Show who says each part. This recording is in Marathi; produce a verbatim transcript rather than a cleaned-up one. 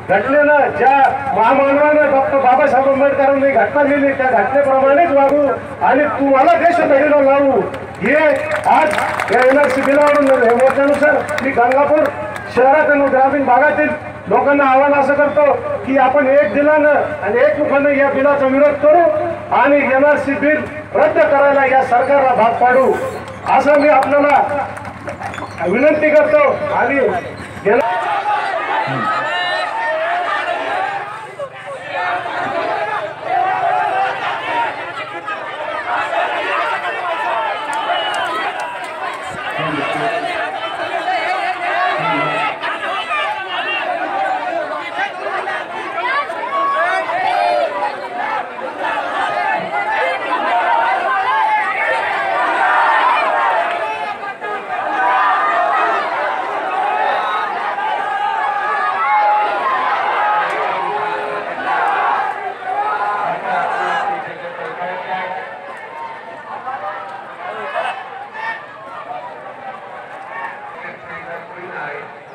Speaker 1: घटनेनं ज्या महामानवानं डॉक्टर बाबासाहेब आंबेडकरांनी घटना लिहिली त्या घटनेप्रमाणेच वागू आणि तुम्हाला देशभक्तीला लावू हे आज या एनआरसी बिलावरून मोर्चानुसार मी गंगापूर शहरात आणि ग्रामीण भागातील लोकांना आव्हान असं करतो की आपण एक दिलानं आणि एक मुखानं या बिलाचा विरोध करू आणि एनआरसी बिल रद्द करायला या सरकारला भाग पाडू असं मी आपल्याला विनंती करतो। आणि
Speaker 2: Night.